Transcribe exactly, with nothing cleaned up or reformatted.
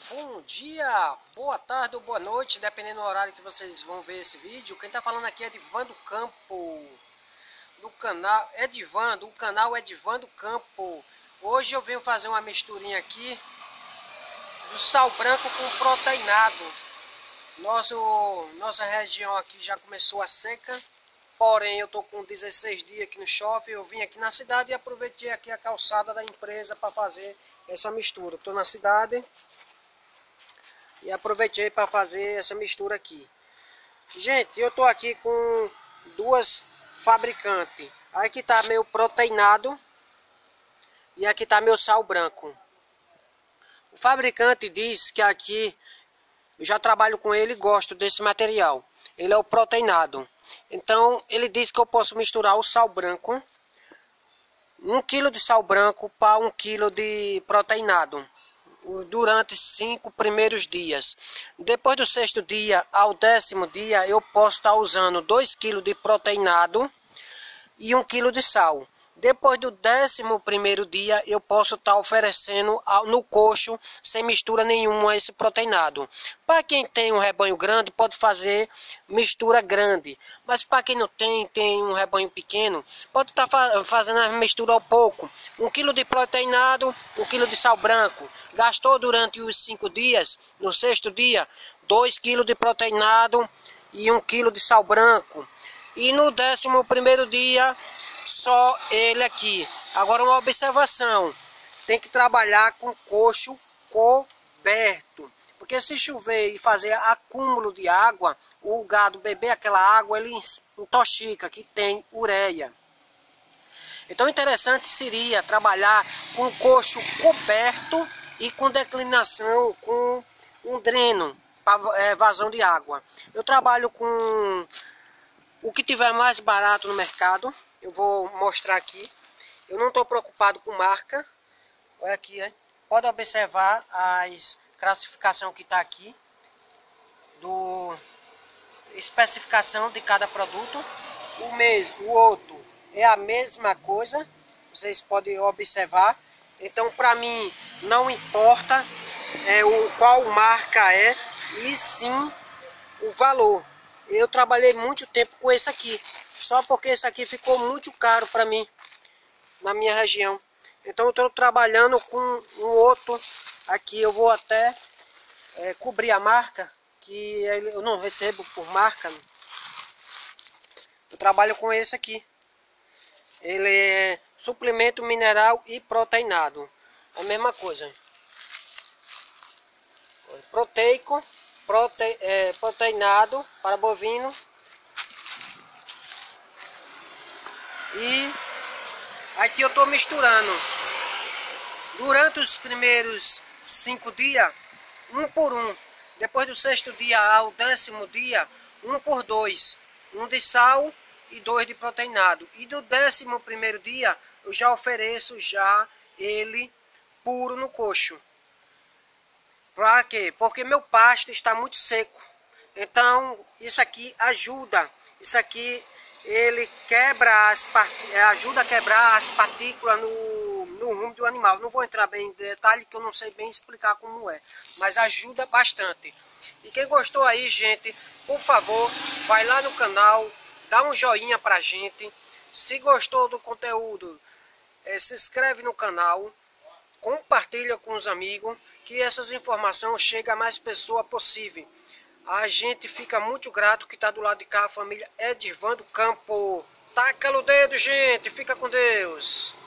Bom dia, boa tarde ou boa noite, dependendo do horário que vocês vão ver esse vídeo. Quem tá falando aqui é Edivando Campo, do canal Edivando, o canal Edivando Campo. Hoje eu venho fazer uma misturinha aqui do sal branco com proteinado. Nosso, nossa região aqui já começou a seca, porém eu tô com dezesseis dias aqui no shopping. Eu vim aqui na cidade e aproveitei aqui a calçada da empresa para fazer essa mistura. Tô na cidade e aproveitei para fazer essa mistura aqui. Gente, eu tô aqui com duas fabricantes. Aqui tá meu proteinado e aqui tá meu sal branco. O fabricante diz que aqui eu já trabalho com ele e gosto desse material. Ele é o proteinado. Então ele diz que eu posso misturar o sal branco, um quilo de sal branco para um quilo de proteinado, durante cinco primeiros dias. Depois do sexto dia ao décimo dia eu posso estar usando dois quilos de proteinado e um quilo de sal. Depois do décimo primeiro dia eu posso estar oferecendo no coxo sem mistura nenhuma esse proteinado. Para quem tem um rebanho grande pode fazer mistura grande, mas para quem não tem, tem um rebanho pequeno, pode estar fazendo a mistura ao pouco. Um quilo de proteinado, um quilo de sal branco. Gastou durante os cinco dias, no sexto dia, dois quilos de proteinado e um quilo de sal branco. E no décimo primeiro dia, só ele aqui. Agora uma observação, tem que trabalhar com coxo coberto, porque se chover e fazer acúmulo de água, o gado beber aquela água, ele intoxica, que tem ureia. Então interessante seria trabalhar com coxo coberto e com declinação, com um dreno para é, vazão de água. Eu trabalho com o que tiver mais barato no mercado. Eu vou mostrar aqui. Eu não estou preocupado com marca. Olha aqui, hein? Pode observar as classificação que está aqui, do especificação de cada produto. O mesmo, o outro é a mesma coisa. Vocês podem observar. Então, para mim, não importa é, o, qual marca é, e sim o valor. Eu trabalhei muito tempo com esse aqui, só porque esse aqui ficou muito caro para mim, na minha região. Então eu estou trabalhando com um outro aqui. Eu vou até é, cobrir a marca, que eu não recebo por marca. Eu trabalho com esse aqui. Ele é suplemento mineral e proteinado. A mesma coisa. Proteico, prote, é, proteinado para bovino. E aqui eu estou misturando. Durante os primeiros cinco dias, um por um. Depois do sexto dia ao décimo dia, um por dois. Um de sal e dois de proteinado. E do décimo primeiro dia eu já ofereço já ele puro no coxo. Para quê? Porque meu pasto está muito seco. Então isso aqui ajuda. Isso aqui ele quebra as ajuda a quebrar as partículas no, no rumo do animal. Não vou entrar bem em detalhe, que eu não sei bem explicar como é, mas ajuda bastante. E quem gostou aí, gente, por favor, vai lá no canal, dá um joinha pra gente. Se gostou do conteúdo, é, se inscreve no canal, compartilha com os amigos, que essas informações cheguem a mais pessoas possível. A gente fica muito grato que está do lado de cá a família Edivando Campo. Taca no dedo, gente. Fica com Deus.